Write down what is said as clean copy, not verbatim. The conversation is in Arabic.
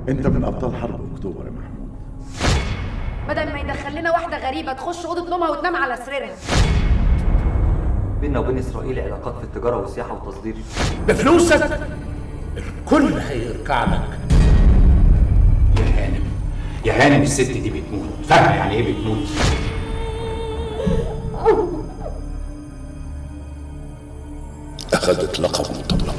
انت من ابطال حرب اكتوبر يا محمود. بدل ما يدخل لنا واحده غريبه تخش اوضه نومها وتنام على سريرها. بيننا وبين اسرائيل علاقات في التجاره والسياحه والتصدير. بفلوسك الكل هيركع لك. يا هانم الست دي بتموت، فاهمه يعني ايه بتموت؟ اخذت لقب مطلق.